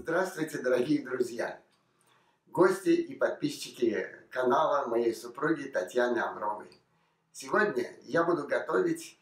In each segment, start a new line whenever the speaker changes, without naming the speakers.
Здравствуйте, дорогие друзья, гости и подписчики канала моей супруги Татьяны Амровой. Сегодня я буду готовить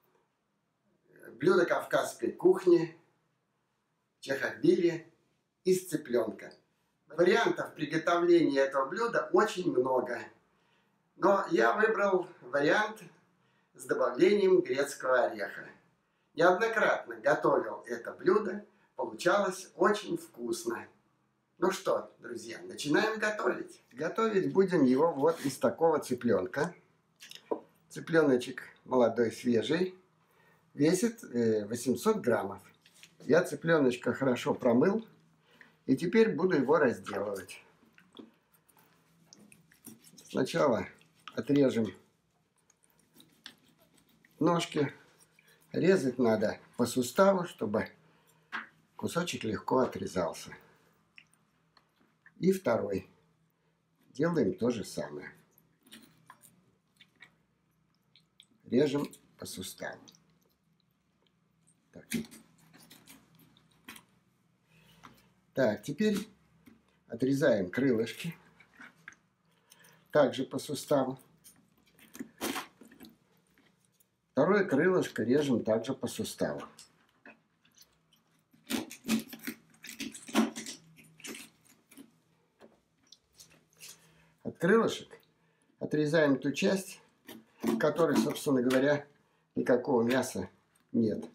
блюдо кавказской кухни чахохбили из цыпленка. Вариантов приготовления этого блюда очень много, но я выбрал вариант с добавлением грецкого ореха. Неоднократно готовил это блюдо, получалось очень вкусно. Ну что, друзья, начинаем готовить. Готовить будем его вот из такого цыпленка. Цыпленочек молодой, свежий, весит 800 граммов. Я цыпленочка хорошо промыл и теперь буду его разделывать. Сначала отрежем ножки. Резать надо по суставу, чтобы кусочек легко отрезался. И второй. Делаем то же самое. Режем по суставу. Так, теперь отрезаем крылышки. Также по суставу. Второе крылышко режем также по суставу. От крылышек отрезаем ту часть, в которой, собственно говоря, никакого мяса нет.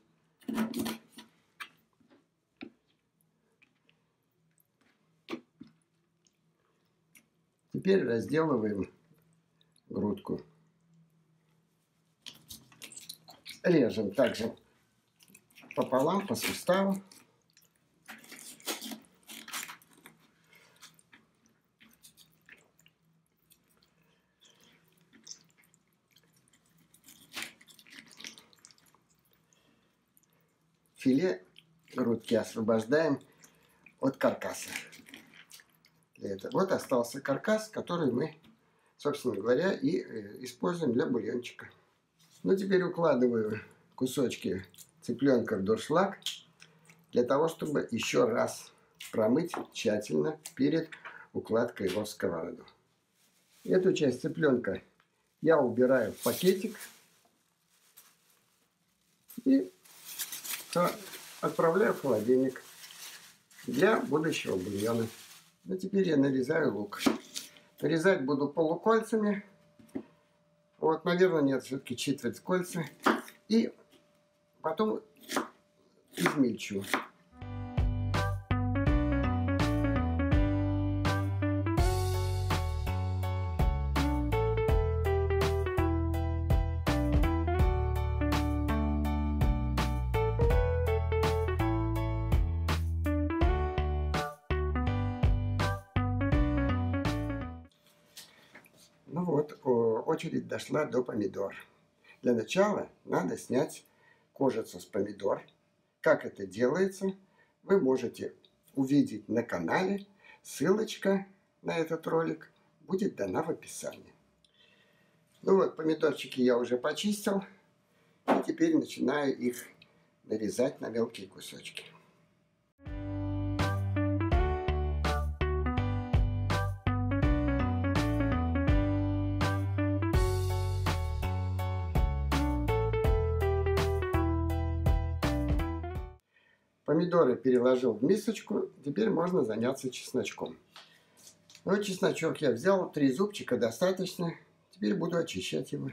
Теперь разделываем грудку. Режем также пополам по суставу. Филе грудки освобождаем от каркаса. Вот остался каркас, который мы, собственно говоря, и используем для бульончика. Ну, теперь укладываю кусочки цыпленка в дуршлаг для того, чтобы еще раз промыть тщательно перед укладкой его в сковороду. Эту часть цыпленка я убираю в пакетик и отправляю в холодильник для будущего бульона. Ну, теперь я нарезаю лук. Нарезать буду полукольцами. Вот, наверное, нет, все-таки четверть кольца. И потом измельчу. Ну вот, очередь дошла до помидор. Для начала надо снять кожицу с помидор. Как это делается, вы можете увидеть на канале. Ссылочка на этот ролик будет дана в описании. Ну вот, помидорчики я уже почистил. И теперь начинаю их нарезать на мелкие кусочки. Помидоры переложил в мисочку, теперь можно заняться чесночком. Вот чесночок я взял, 3 зубчика достаточно, теперь буду очищать его.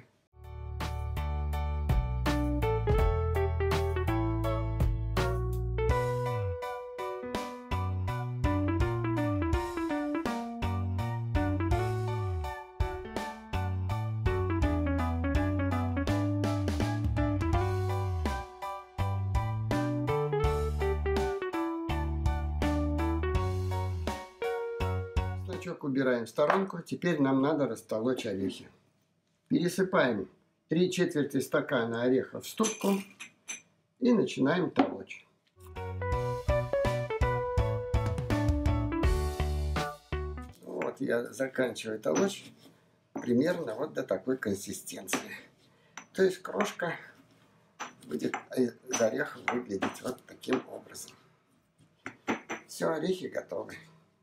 Чесночок убираем в сторонку. Теперь нам надо растолочь орехи. Пересыпаем 3/4 стакана орехов в ступку и начинаем толочь. Вот я заканчиваю толочь примерно вот до такой консистенции. То есть крошка будет из орехов выглядеть вот таким образом. Все, орехи готовы.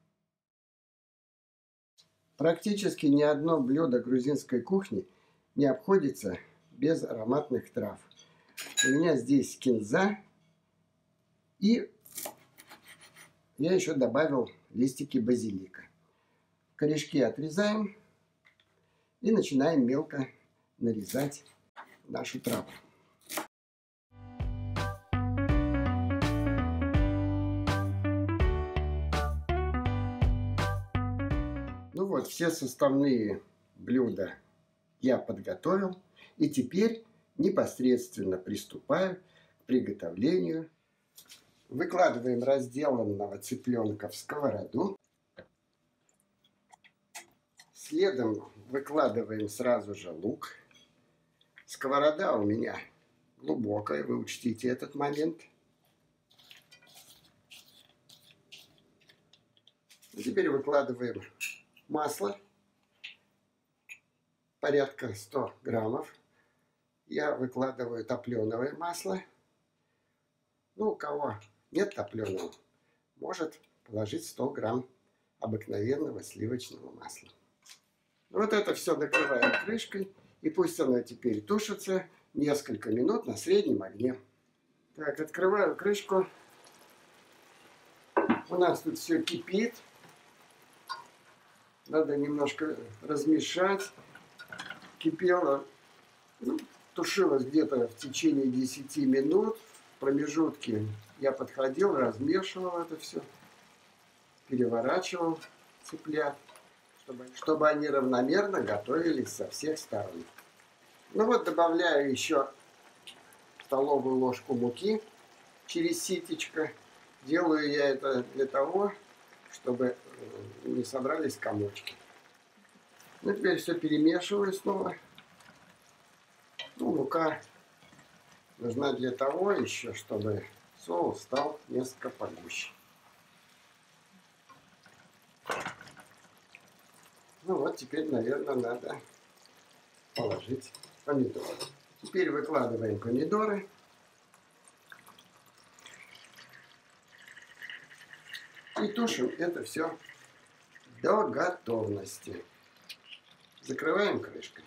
Практически ни одно блюдо грузинской кухни не обходится без ароматных трав. У меня здесь кинза, и я еще добавил листики базилика. Корешки отрезаем и начинаем мелко нарезать нашу траву. Ну вот, все составные блюда я подготовил. И теперь непосредственно приступаю к приготовлению. Выкладываем разделанного цыпленка в сковороду. Следом выкладываем сразу же лук. Сковорода у меня глубокая, вы учтите этот момент. Теперь выкладываем масло, порядка 100 граммов. Я выкладываю топленое масло. Ну, у кого нет топленого, может положить 100 грамм обыкновенного сливочного масла. Вот это все накрываем крышкой, и пусть оно теперь тушится несколько минут на среднем огне. Так, открываю крышку. У нас тут все кипит. Надо немножко размешать. Кипело, тушилось где-то в течение 10 минут. В промежутке я подходил, размешивал это все, переворачивал цыплят, чтобы они равномерно готовились со всех сторон. Ну вот, добавляю еще столовую ложку муки через ситечко. Делаю я это для того, чтобы не собрались комочки. Ну, теперь все перемешиваю снова. Ну, мука нужна для того еще, чтобы соус стал несколько погуще. Ну вот, теперь, наверное, надо положить помидоры. Теперь выкладываем помидоры. И тушим это все до готовности. Закрываем крышкой.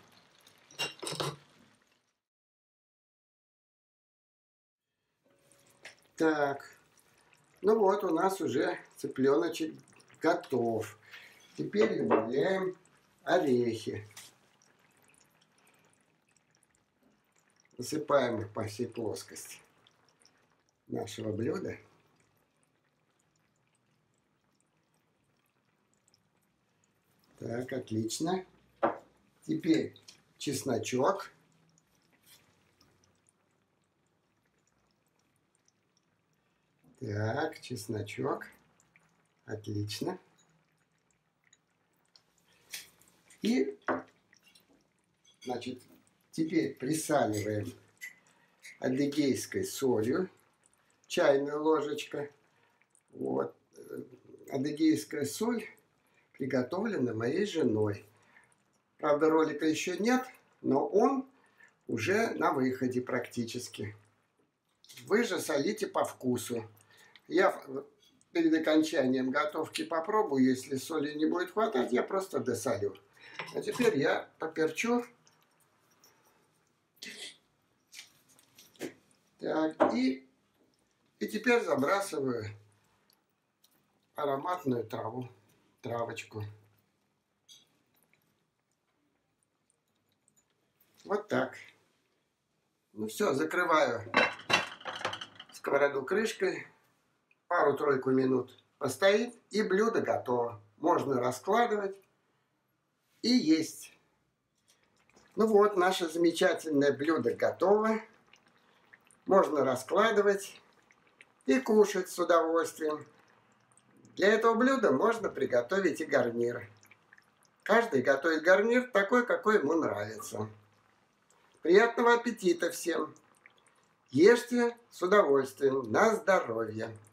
Так, ну вот у нас уже цыпленочек готов. Теперь добавляем орехи. Насыпаем их по всей плоскости нашего блюда. Так, отлично. Теперь чесночок. Так, чесночок. Отлично. И, значит, теперь присаливаем адыгейской солью. Чайная ложечка. Вот. Адыгейская соль приготовлена моей женой. Правда, ролика еще нет, но он уже на выходе практически. Вы же солите по вкусу. Я перед окончанием готовки попробую. Если соли не будет хватать, я просто досолю. А теперь я поперчу. Так, и теперь забрасываю ароматную травочку. Вот так. Ну все, закрываю сковороду крышкой. Пару-тройку минут постоит, и блюдо готово. Можно раскладывать и есть. Ну вот, наше замечательное блюдо готово. Можно раскладывать и кушать с удовольствием. Для этого блюда можно приготовить и гарнир. Каждый готовит гарнир такой, какой ему нравится. Приятного аппетита всем! Ешьте с удовольствием, на здоровье!